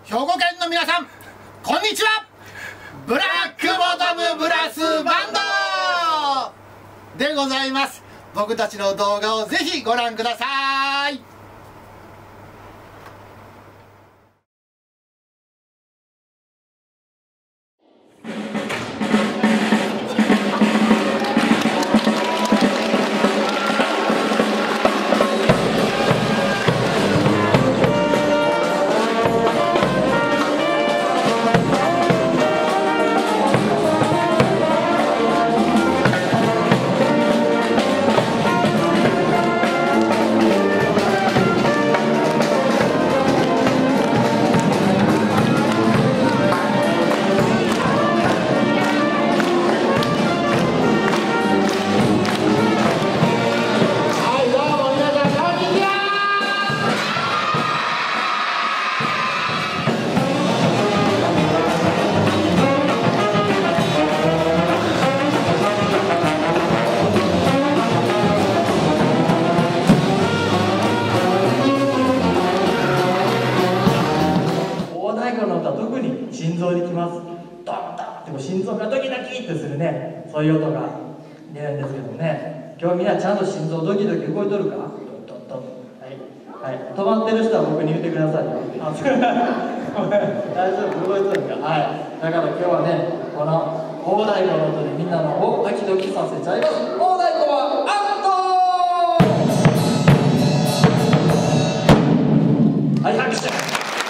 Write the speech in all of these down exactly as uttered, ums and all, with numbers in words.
兵庫県の皆さん、こんにちは。ブラックボトムブラスバンドでございます。僕たちの動画をぜひご覧ください。 心臓にきます。ドンドンってこう心臓がドキドキってするね、そういう音が出るんですけどもね、今日みんなちゃんと心臓ドキドキ動いとるか？ドンドンドン、はい、はい、止まってる人は僕に言ってくださいよ。あ、大丈夫、動いとるか？はい、だから今日はね、この大太鼓の音でみんなのをドキドキさせちゃいます。大太鼓はアウト！はい、拍手。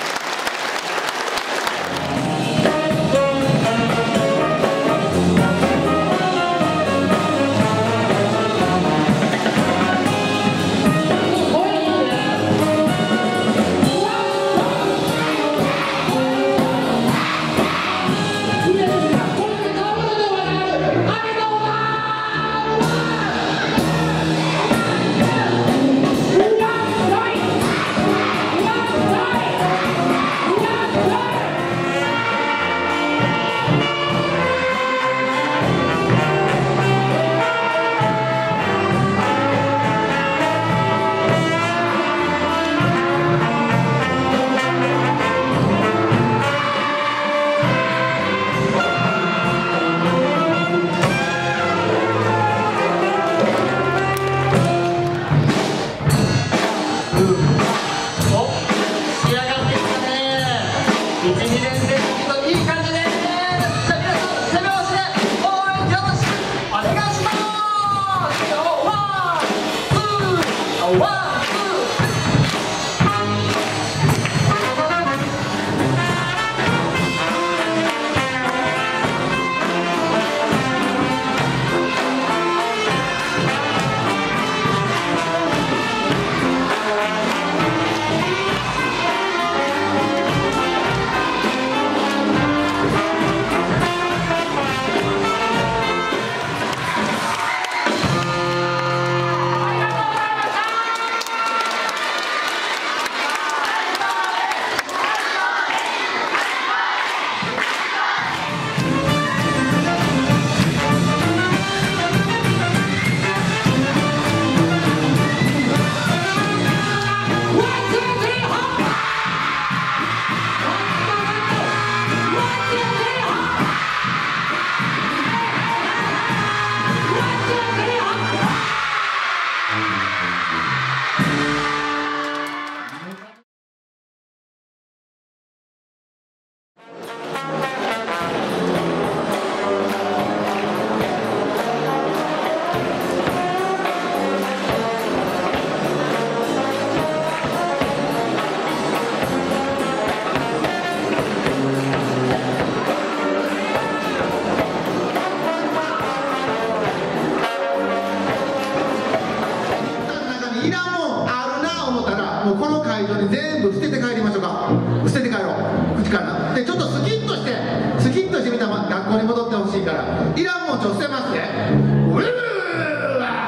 もうこの会場に全部捨てて帰りましょうか。捨てて帰ろう、口からでちょっとスキッとしてスキッとしてみんな学校に戻ってほしいから、いらんもんちょ捨てますね。うーわ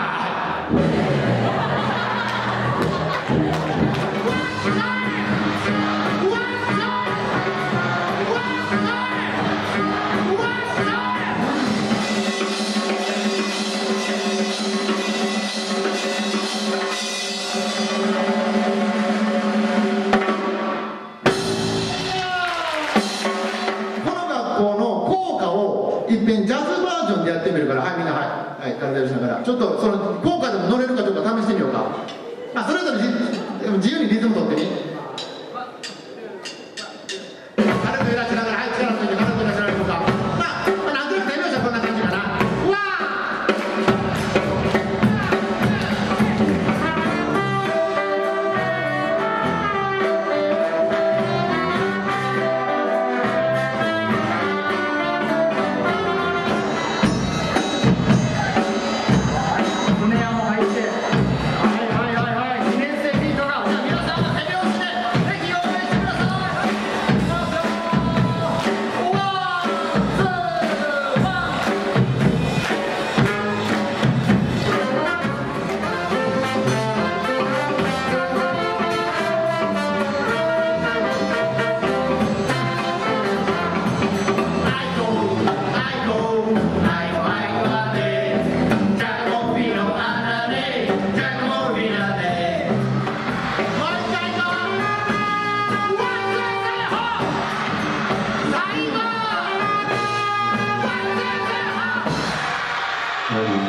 いっぺんジャズバージョンでやってみるから、はいみんな、はい、はい、体揺らしながらちょっとその効果でも乗れるかどうか試してみようか。あ、それぞれ自由にリズム取ってみ。体揺らしながら、はい、力抜いて体揺らしながらいこうか。まあ、まあ、なんとなく手拍子はこんな感じかな。うわ Thank you.